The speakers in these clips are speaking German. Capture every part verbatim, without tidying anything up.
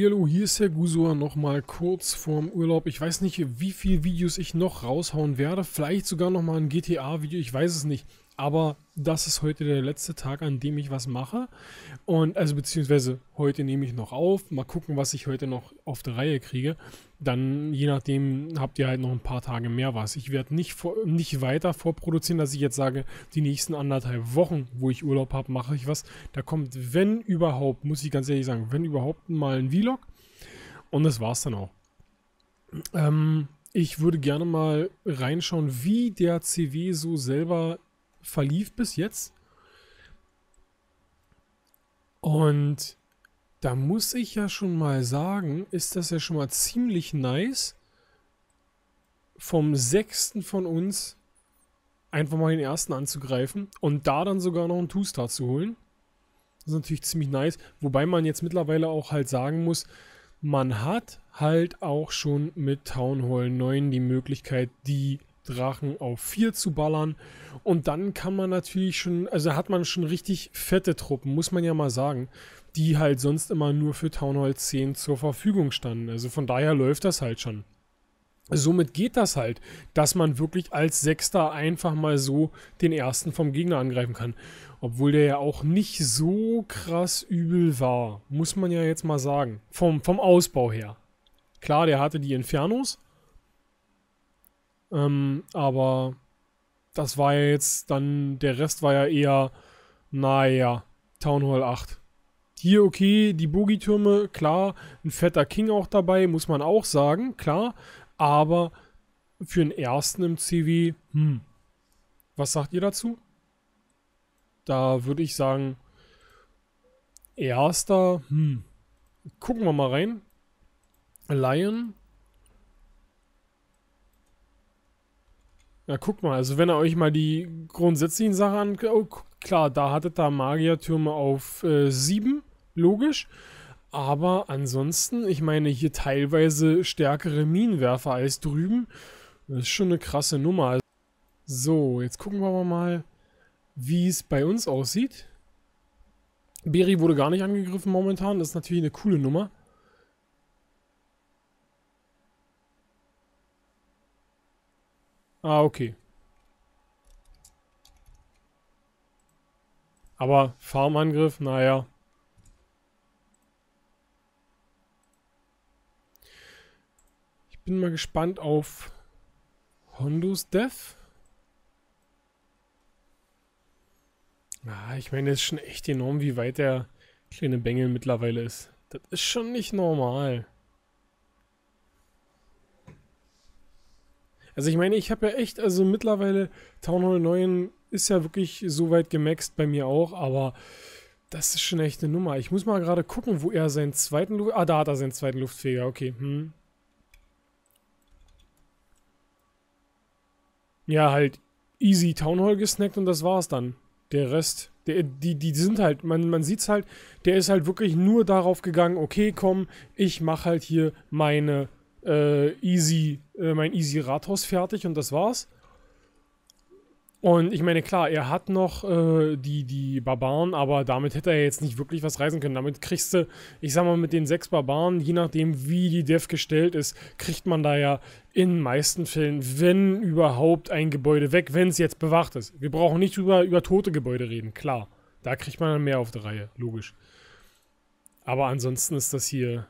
Hallihallo, hier ist der Gusua nochmal kurz vorm Urlaub. Ich weiß nicht, wie viele Videos ich noch raushauen werde. Vielleicht sogar nochmal ein G T A-Video, ich weiß es nicht. Aber das ist heute der letzte Tag, an dem ich was mache. Und also beziehungsweise heute nehme ich noch auf. Mal gucken, was ich heute noch auf der Reihe kriege. Dann, je nachdem, habt ihr halt noch ein paar Tage mehr was. Ich werde nicht, vor, nicht weiter vorproduzieren, dass ich jetzt sage, die nächsten anderthalb Wochen, wo ich Urlaub habe, mache ich was. Da kommt, wenn überhaupt, muss ich ganz ehrlich sagen, wenn überhaupt mal ein Vlog. Und das war's dann auch. Ähm, ich würde gerne mal reinschauen, wie der C W so selber verlief bis jetzt. Und da muss ich ja schon mal sagen, ist das ja schon mal ziemlich nice, vom sechsten von uns einfach mal den ersten anzugreifen und da dann sogar noch einen Two-Star zu holen. Das ist natürlich ziemlich nice, wobei man jetzt mittlerweile auch halt sagen muss, man hat halt auch schon mit Town Hall neun die Möglichkeit, die Drachen auf vier zu ballern, und dann kann man natürlich schon, also hat man schon richtig fette Truppen, muss man ja mal sagen, die halt sonst immer nur für Town Hall zehn zur Verfügung standen. Also von daher läuft das halt schon. Somit geht das halt, dass man wirklich als Sechster einfach mal so den ersten vom Gegner angreifen kann. Obwohl der ja auch nicht so krass übel war, muss man ja jetzt mal sagen. Vom, vom Ausbau her. Klar, der hatte die Infernos. Ähm, aber das war ja jetzt dann, der Rest war ja eher, naja, Town Hall acht. Hier okay, die Bogietürme, klar, ein fetter King auch dabei, muss man auch sagen, klar. Aber für den ersten im C W, hm, was sagt ihr dazu? Da würde ich sagen, erster, hm, gucken wir mal rein. Lion. Ja, guck mal, also wenn ihr euch mal die grundsätzlichen Sachen anguckt, oh, klar, da hattet ihr Magiertürme auf äh, sieben, logisch. Aber ansonsten, ich meine, hier teilweise stärkere Minenwerfer als drüben. Das ist schon eine krasse Nummer. So, jetzt gucken wir mal, wie es bei uns aussieht. Beri wurde gar nicht angegriffen momentan, das ist natürlich eine coole Nummer. Ah, okay. Aber Farmangriff, naja. Ich bin mal gespannt auf Hondos Death. Ah, ich meine, es ist schon echt enorm, wie weit der kleine Bengel mittlerweile ist. Das ist schon nicht normal. Also ich meine, ich habe ja echt, also mittlerweile, Town Hall neun ist ja wirklich so weit gemaxt, bei mir auch, aber das ist schon echt eine Nummer. Ich muss mal gerade gucken, wo er seinen zweiten Luft... Ah, da hat er seinen zweiten Luftfeger, okay. Hm. Ja, halt easy Town Hall gesnackt und das war's dann. Der Rest, der, die, die sind halt, man, man sieht's halt, der ist halt wirklich nur darauf gegangen, okay, komm, ich mach halt hier meine äh, easy, äh, mein easy Rathaus fertig und das war's. Und ich meine, klar, er hat noch äh, die, die Barbaren, aber damit hätte er jetzt nicht wirklich was reisen können. Damit kriegst du, ich sag mal, mit den sechs Barbaren, je nachdem wie die Dev gestellt ist, kriegt man da ja in den meisten Fällen, wenn überhaupt, ein Gebäude weg, wenn es jetzt bewacht ist. Wir brauchen nicht über, über tote Gebäude reden, klar. Da kriegt man dann mehr auf der Reihe, logisch. Aber ansonsten ist das hier...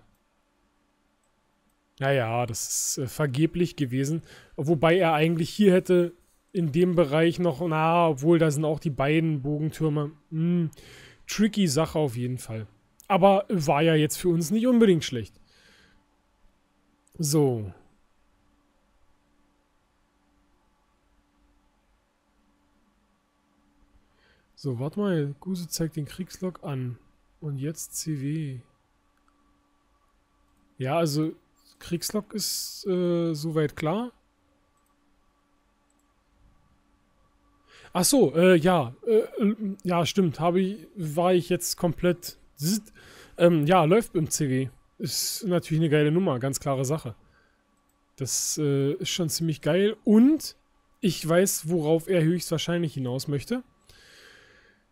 Naja, das ist äh, vergeblich gewesen. Wobei er eigentlich hier hätte... in dem Bereich noch, na, obwohl da sind auch die beiden Bogentürme. Hm, tricky Sache auf jeden Fall. Aber war ja jetzt für uns nicht unbedingt schlecht. So. So, warte mal. Guse zeigt den Kriegslog an. Und jetzt C W. Ja, also Kriegslog ist äh, soweit klar. Ach so, äh, ja, äh, ja, stimmt, habe ich, war ich jetzt komplett, ähm, ja, läuft im C W. Ist natürlich eine geile Nummer, ganz klare Sache. Das äh, ist schon ziemlich geil und ich weiß, worauf er höchstwahrscheinlich hinaus möchte.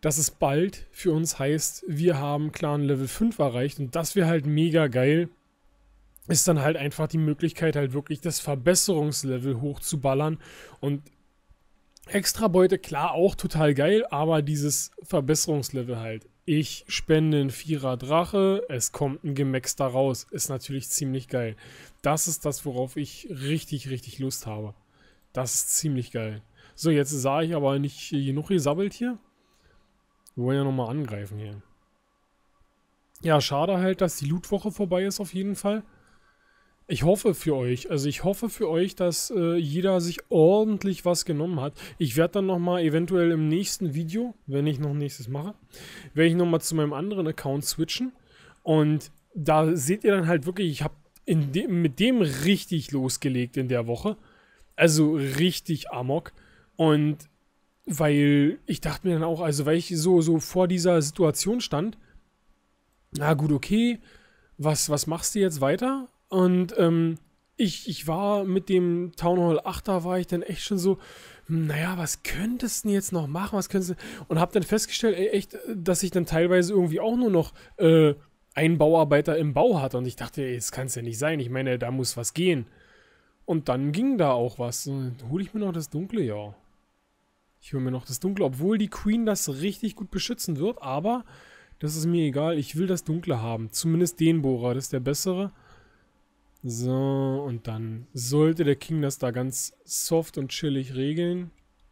dass es bald für uns heißt, wir haben Clan Level fünf erreicht und das wäre halt mega geil. Ist dann halt einfach die Möglichkeit, halt wirklich das Verbesserungslevel hochzuballern und Extrabeute, klar, auch total geil, aber dieses Verbesserungslevel halt. Ich spende einen Vierer Drache, es kommt ein Gemäx da raus. Ist natürlich ziemlich geil. Das ist das, worauf ich richtig, richtig Lust habe. Das ist ziemlich geil. So, jetzt sah ich aber nicht genug gesabbelt hier. Wir wollen ja nochmal angreifen hier. Ja, schade halt, dass die Lootwoche vorbei ist auf jeden Fall. Ich hoffe für euch, also ich hoffe für euch, dass äh, jeder sich ordentlich was genommen hat. Ich werde dann nochmal eventuell im nächsten Video, wenn ich noch ein nächstes mache, werde ich nochmal zu meinem anderen Account switchen. Und da seht ihr dann halt wirklich, ich habe dem, mit dem richtig losgelegt in der Woche. Also richtig Amok. Und weil ich dachte mir dann auch, also weil ich so, so vor dieser Situation stand, na gut, okay, was, was machst du jetzt weiter? Und ähm, ich, ich war mit dem Town Hall achter, war ich dann echt schon so, naja, was könntest du denn jetzt noch machen? Was könntest du? Und hab dann festgestellt, ey, echt, dass ich dann teilweise irgendwie auch nur noch äh, einen Bauarbeiter im Bau hatte. Und ich dachte, ey, das kann es ja nicht sein. Ich meine, da muss was gehen. Und dann ging da auch was. Hole ich mir noch das Dunkle? Ja. Ich hole mir noch das Dunkle, obwohl die Queen das richtig gut beschützen wird. Aber das ist mir egal. Ich will das Dunkle haben. Zumindest den Bohrer, das ist der bessere. So, und dann sollte der King das da ganz soft und chillig regeln.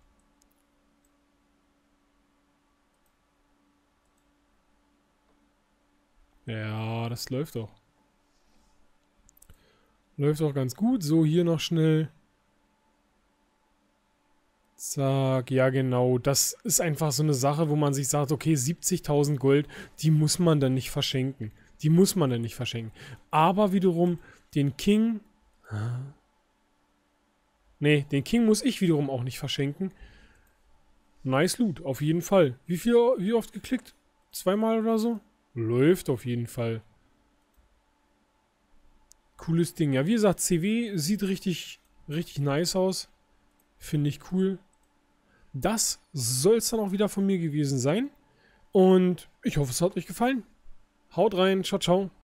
Ja, das läuft doch. Läuft auch ganz gut. So, hier noch schnell. Zack, ja genau. Das ist einfach so eine Sache, wo man sich sagt, okay, siebzigtausend Gold, die muss man dann nicht verschenken. Die muss man dann nicht verschenken. Aber wiederum, den King... Nee, den King muss ich wiederum auch nicht verschenken. Nice Loot, auf jeden Fall. Wie viel, wie oft geklickt? Zweimal oder so? Läuft auf jeden Fall. Cooles Ding. Ja, wie gesagt, C W sieht richtig, richtig nice aus. Finde ich cool. Das soll es dann auch wieder von mir gewesen sein. Und ich hoffe, es hat euch gefallen. Haut rein, ciao, ciao.